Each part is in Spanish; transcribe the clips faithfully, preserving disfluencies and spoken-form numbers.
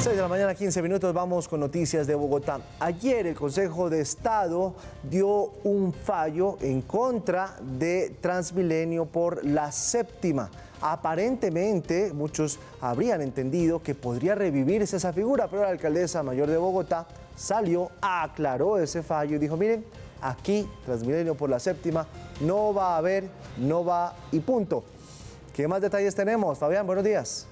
seis de la mañana, quince minutos, vamos con noticias de Bogotá. Ayer el Consejo de Estado dio un fallo en contra de Transmilenio por la séptima. Aparentemente, muchos habrían entendido que podría revivirse esa figura, pero la alcaldesa mayor de Bogotá salió, aclaró ese fallo y dijo, miren, aquí Transmilenio por la séptima no va a haber, no va y punto. ¿Qué más detalles tenemos? Fabián, buenos días.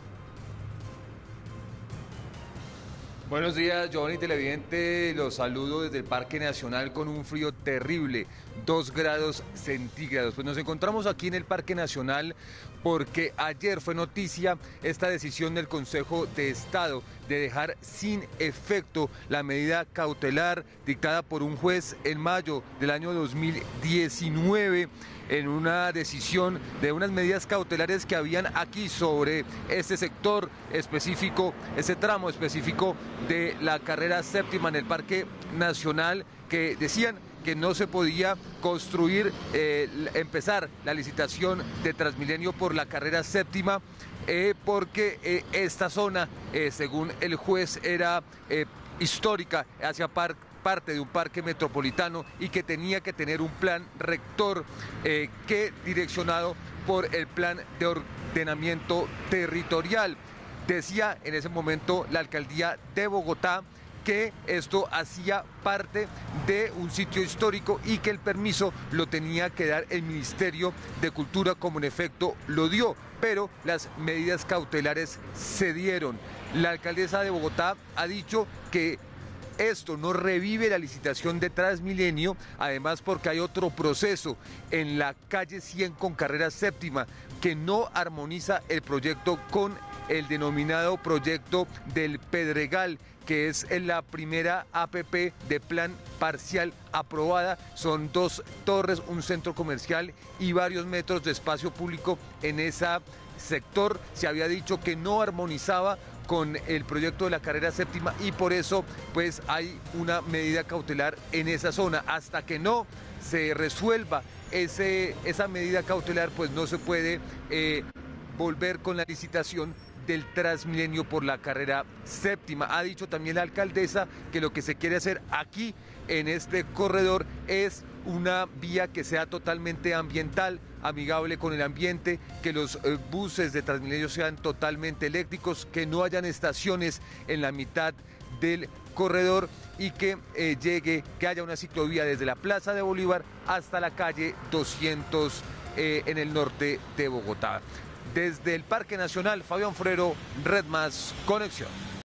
Buenos días, Giovanni Televidente, los saludo desde el Parque Nacional con un frío terrible, dos grados centígrados. Pues nos encontramos aquí en el Parque Nacional porque ayer fue noticia esta decisión del Consejo de Estado de dejar sin efecto la medida cautelar dictada por un juez en mayo del año dos mil diecinueve en una decisión de unas medidas cautelares que habían aquí sobre este sector específico, ese tramo específico de la carrera séptima en el Parque Nacional, que decían que no se podía construir, eh, empezar la licitación de Transmilenio por la carrera séptima, eh, porque eh, esta zona, eh, según el juez, era eh, histórica hacia par parte de un parque metropolitano y que tenía que tener un plan rector eh, que direccionado por el plan de ordenamiento territorial. Decía en ese momento la alcaldía de Bogotá que esto hacía parte de un sitio histórico y que el permiso lo tenía que dar el Ministerio de Cultura, como en efecto lo dio, pero las medidas cautelares se dieron. La alcaldesa de Bogotá ha dicho que esto no revive la licitación de Transmilenio, además porque hay otro proceso en la calle cien con carrera séptima que no armoniza el proyecto con el denominado proyecto del Pedregal, que es la primera A P P de plan parcial aprobada. Son dos torres, un centro comercial y varios metros de espacio público en ese sector. Se había dicho que no armonizaba con el proyecto de la carrera séptima y por eso pues hay una medida cautelar en esa zona. Hasta que no se resuelva ese, esa medida cautelar, pues no se puede eh, volver con la licitación del Transmilenio por la carrera séptima. Ha dicho también la alcaldesa que lo que se quiere hacer aquí en este corredor es una vía que sea totalmente ambiental, amigable con el ambiente, que los eh, buses de Transmilenio sean totalmente eléctricos, que no hayan estaciones en la mitad del corredor y que eh, llegue, que haya una ciclovía desde la Plaza de Bolívar hasta la calle doscientos eh, en el norte de Bogotá. Desde el Parque Nacional, Fabián Forero, Red Más Conexión.